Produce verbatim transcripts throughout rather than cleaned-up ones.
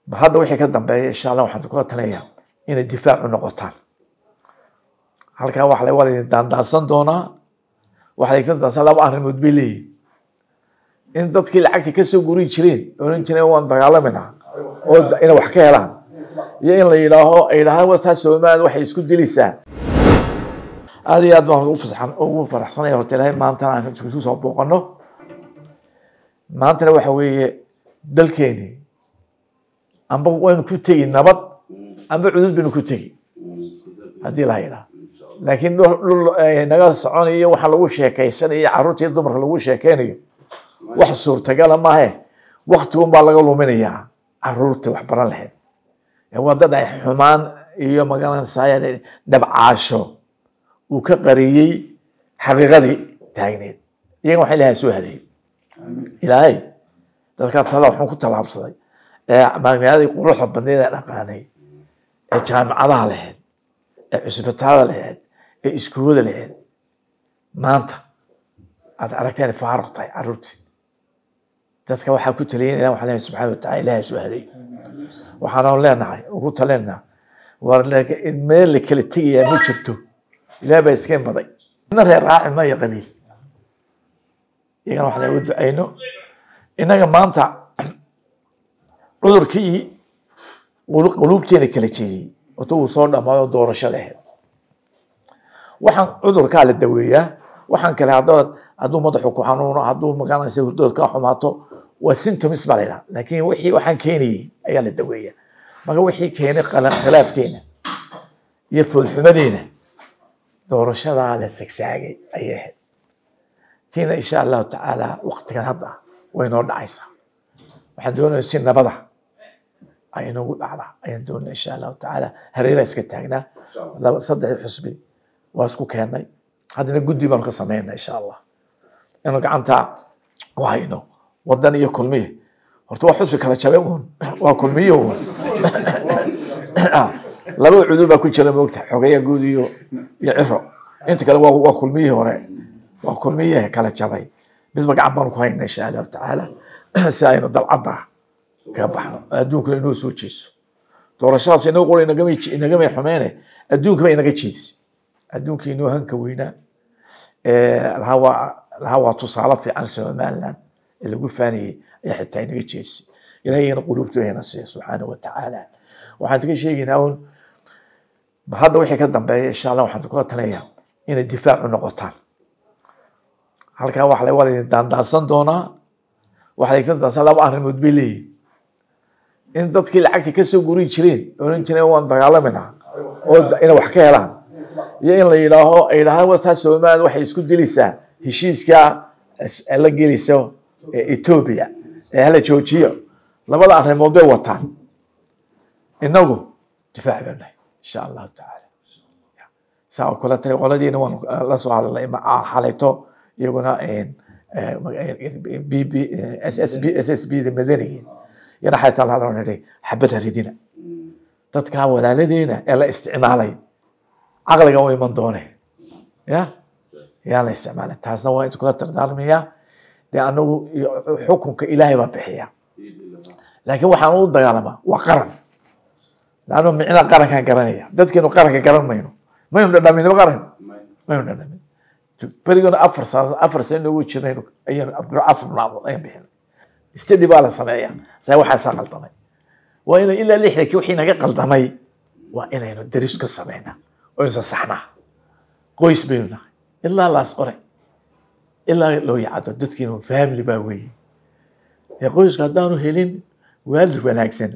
hadda wixii ka dambeeya insha Allah waxaan kula talinayaa inay difaac u noqotaan. halkaa wax la wada daandaansan doonaa waxa ay ka daansan laba arrimood bay leeyihiin in dadkii lacagta ka soo gurin jireen oran jireen waan dagaalamayna oo ina wax ka helaan iyo in la yiraaho ay yiraahaan wata Soomaaliya waxay isku dilaysaa aad iyo aad baan ugu fasaxan ugu faraxsanahay horta ilaahay maanta aan isku soo booqano maanta waxa weeye dalkeeni amba waan ku tagi nabad amba cudud binu ku tagi hadii la yiraahdo laakiin naga soconayo waxa lagu sheekaysanayo carruurtii dumarka lagu sheekaynayo wax suurtagal ma aha waqtigu baa laga luminayaa carruurta wax baran lahayd ee wadada ay xumaan iyo magalan saayay dabcaasho uu ka qariyay xaqiiqadii taagneed iyaga waxa ilaahay soo haday ilaahay dadka tada wuxuu ku talaabsaday ee magaalada quruxda badneed ee dhaqaanay ee jaamacadaha lahayd ee cusbitaallada lahayd ee iskuulada lahayd maanta aad aragteen faaruqtay carruurtii dadka waxa ku taliyeen ilaahay waxa ilaahay subhanahu wa ta'ala ilaahay soo haday waxaan leenahay ugu taleenna war in meel kale tigiya ma jirto ilaahay baa iska maday in reer raaci ma yaqabil iyagana waxa lagu duceyno inaga maanta cudurkii qulubteena kala jeeyay oo uu soo dhamaado doorashada waxaan cudurka la daweeyaa waxaan kale hadoo haduu madaxu ku xanuuno haduu magaanaysa hurdada ka xumaato waa symptoms baleena laakiin wixii waxaan keenayay ayaa la daweeyaa marka wixii keenay qalan khilaafkeena iyo fulxumadeena doorashada la sagsaagay ayay tina insha Allah ta'ala waqtigan hadda way noo dhacaysaa waxaan doonayaa si nabada ay noogu dhacda ayaan doonayaa insha Allah ta'ala hareera iska taagnaa laba saddex xusbi waa isku keenay haddana guddi baan ka sameeynaa insha Allah inuu gacanta ku hayno wadan iyo kulmiye horta wax xusbi kala jabay uun waa kulmiye uun laba cudub baa ku jira moogta xogeeya guud iyo iyo ciro inta kale waa waa kulmiye hore waa kulmiye kala jabay mid magac baan ku haynaa insha Allah ta'ala si aynu dalcada ka baxno adduunka inuu soo jeeso doorashadaas inuu qoray inaga ma inaga ma xumeene adduunka ba inaga jeeso adduunka inuu hanka weyna ee hawa hawa tusaale fiican Soomaaliland ee lagu faaniyay ay xitaa inaga jeeso ilaahayna qulubteena si subhanahu wa ta'ala waxaan ka sheegaynaa oo hadda wixii ka dambeeya insha Allah waxaan kula talinayaa inay difaac u noqotaan. halkaa wax la wada daandaansan doonaa waxa ay ka daansan laba arrimood bay leeyihiin in dadkii lacagta ka soo gurin jireen oran jireen waan dagaalamayna oo ina wax ka helaan iyo in la yiraaho ay yiraahaan wata Soomaaliya waxay isku dilaysaa heshiiska la gelisay Ethiopia ee la joojiyo labada arrimood bay wataan inagu difaac baan insha Allah ta'ala saa kula tahay qoladiina waan la soo hadalnay ma xalayto iyaguna een B B S S B S S B madaniga yana xayta la hadalnay xabada ridina dadka walaaladeena ee la isticmaalay aqliga way man doonay ya ya la isticmaalay taasna waa inta kula tardaarmiya de anagu xukunka Ilaahay baa bixiya laakiin waxaan u dagaalamaa waa qaran laano micna qarankan garanaya dadkeenu qaranka garan mayno maynu dhadhamin qaran maynu dhadhamin barigoona afar sano afar sano ugu jirnayno ayaan abro afar laabo ayaan bixin istadi baa la sameeyaa say waxa sa qaldamay waa inay ila lixdii wixii naga qaldamay waa inaynu daris ka sameeyna oo isa saxna qoys bayna illa la asqore illa loo yaado dadkeenu family baa weey ee qoyska hadaanu helin waalid wanaagsan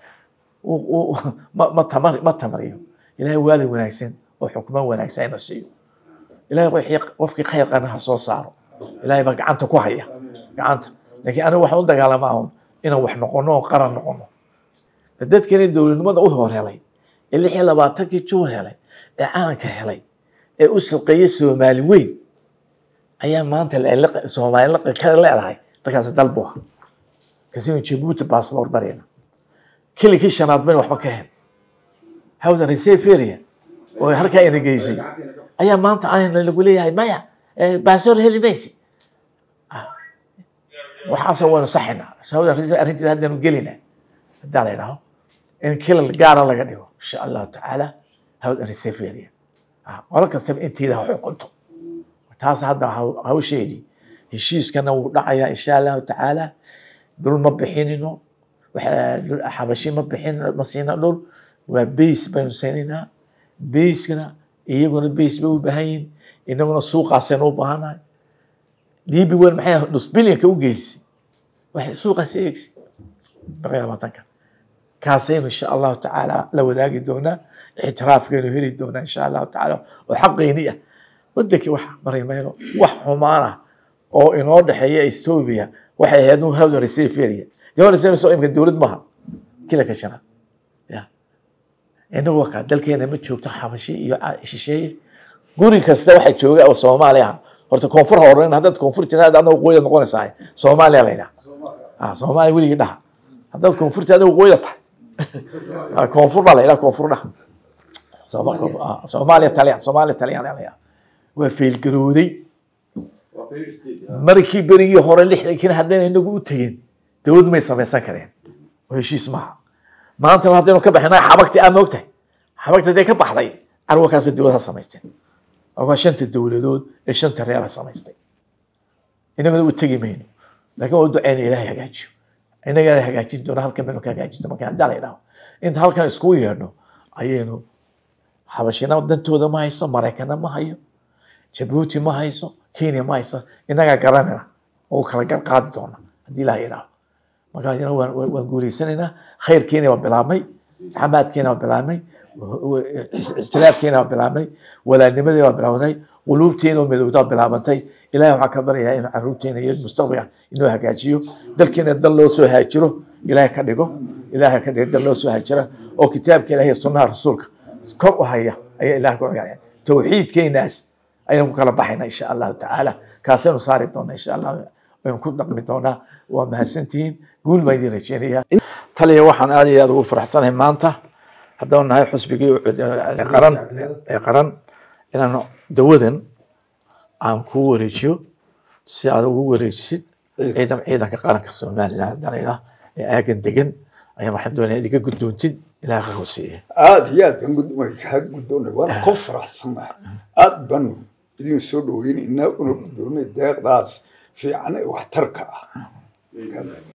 ما تمر ما تمريو إلهي والي وناكسين وحكمان وناكسين نسيو إلهي وحي وفق خير أنا هصو صارو إلهي بقى عنده كوهية عنده لكن أنا وحول دقال معهم إنه وح نقونه قرن نقونه فدت كان الدول الماضي أوه هلي اللي حلا بعتكي شو هلي إعانك هلي أسر قيس ومالي وين أيام ما أنت اللي لق سومالي لق كذا لا هاي تكاس دلبوها كسينو جيبوت باسبور برينا كل كيش شنات بين وحبا كهن هذا ريسيفيريا وهركا إنا جيسي أيام ما أنت عين اللي يقول لي هاي مايا باسور هلي بيسي وحاسة وانا صحنا سوى الرئيس أرنتي هذا نقلنا هذا له إن كل الجارة لقديه إن شاء الله تعالى هذا الريسيفيريا ولا كستم أنت إذا حقنته تاس هذا هو هو شيء دي الشيء كان ودعيا إن شاء الله تعالى دول مبحين إنه دول حبشي مبحين مصينا دول وبيس بينسيننا بيس كنا يجون البيس بيو بهين إنه السوق عشانه بهانا دي بيقول معي نص بليون كوجيس واحد سوق سيكس بغير ما تنكر كاسين إن شاء الله تعالى لو ذاك دونا اعتراف كانوا هيري دونا إن شاء الله تعالى وحقي نية ودك وح مريمينو وح حمارة أو إن واضح هي إستوبيا وح هادو هادو ريسيفيريا ده ريسيفيريا سو يمكن دولة مها كلا كشنا يا إنه وقع دلك هنا متشوف تحمل شيء شيء قولي كسته واحد شوق أو سوماليا horta koonfur horeyn haddaad koonfurtiina adna waqooyi noqonaysaa Soomaaliya leena ah Soomaaliya wili dhaha haddaad koonfurtaada waqooyi tahay koonfur baa leena koonfur dhaha Soomaaliya Soomaaliya Taliyaan Soomaaliya Taliyaan leena waa feel garooday markii berigii hore lixdankii haddana inagu u tagin dawlad may samaysan kareen oo heshiis maaha maanta haddaynu ka baxnaa xabagti aan moogtahay xabagti ka baxday arwakaas dawladda samaysteen أو شنت الدولة شنت الرياضة سماستي إنما لو تجيبينه لكن هو دعين إلهي هجاج إنه إلهي هجاج دون هالكم منه كهجاج تما كان دالي له إنت هالكم سكوي هرنو أينو حبشنا ودن تودا ما يسا مريكنا ما هيو جيبوتي ما يسا كينيا ما يسا إننا قراننا أو كلا قاد دونا دي لا يراه ما قاعدين ونقولي سننا خير كينيا وبلامي حماد كينيا وبلامي استلاف كينا بلامي ولا نمدي وبلاودي قلوبتين ومدودات بلامتي إلهي وحكبر يا إن عروتين هي المستقبل إنه هجاجيو دلكنا دلوا سو هاجره إلهي كديجو إلهي كديج دلوا سو هاجره أو كتاب كنا هي سنة رسولك كم وهي أي إله كم يعني توحيد كيناس أي مكلا بحنا إن شاء الله تعالى كاسين صارتنا إن شاء الله ويمكن نقمتنا ومهسنتين قول ما يدير شيء تلي واحد آدي يدور فرح سنة مانته هذا هاي حسبي قرن قرن إنه دودن عن كوريشيو سعر كوريشيد إذا إذا كقرن كسومال لا دليله أجن دجن أيام واحد دون هذيك قدونتين إلى غوسية آد يا تنقد ما يحق قدونه ولا كفر سمع آد بنو إذا سودوين إنه قدونه داق داس في عنه واحتركه